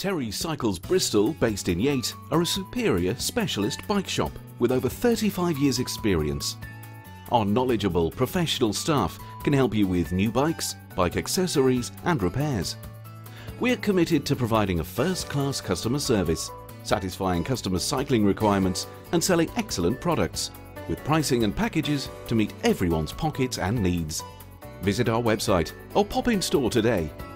Terry Cycles Bristol, based in Yate, are a superior specialist bike shop with over 35 years experience. Our knowledgeable professional staff can help you with new bikes, bike accessories and repairs. We're committed to providing a first-class customer service, satisfying customer cycling requirements and selling excellent products, with pricing and packages to meet everyone's pockets and needs. Visit our website or pop in store today.